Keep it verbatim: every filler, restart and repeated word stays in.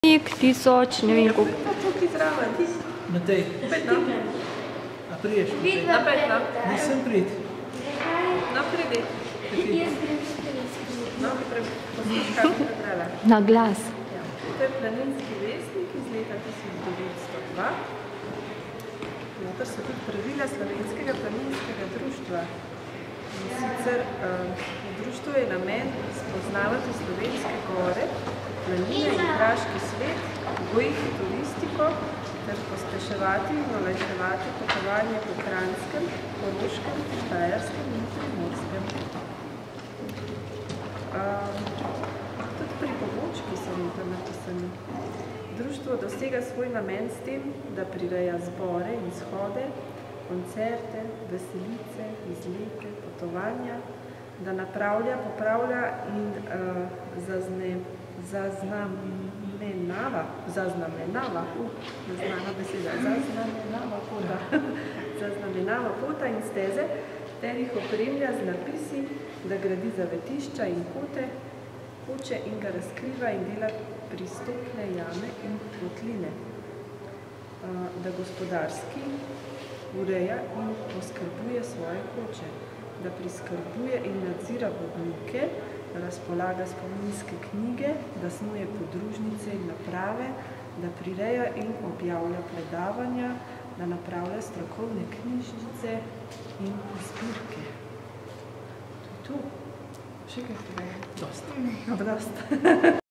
tisoč, ne vem koliko. Tukaj zraven, ti si. Matej. Petno. A priješ? Na petno. Nisem prid. No, pridi. Jaz grem s No, posluš, kaj bi prebrala. Na glas. Ja. To je Planinski vestnik iz leta tisoč devetsto dva. Notor so tudi pravila Slovenskega planinskega društva. In sicer uh, v društvu je namen spoznavati slovenske gore, planine in kraški svet, gojiti turistiko ter pospeševati in olajševati potovanje po Kranjskem, Koroškem, Štajerskem in Primorskem. Uh, tudi pripomočki so nekaj napisani. Društvo dosega svoj namen s tem, da prireja zbore in shode, koncerte, veselice, izlete, potovanja, da napravlja, popravlja in uh, zazne, zaznamenava, zaznamenava, uh, neznana beseda, zaznamenava pota, zaznamenava pota in steze, ter jih opremlja z napisi, da gradi zavetišča in kote, koče in ga razkriva in dela pristopne jame in kotline, uh, da gospodarski ureja in poskrbuje svoje koče, da priskrbuje in nadzira vodnike, da razpolaga spominske knjige, da snuje podružnice in naprave, da prireja in objavlja predavanja, da napravlja strokovne knjižnice in zbirke. To je to. Še kaj tega je? Dost. Dost.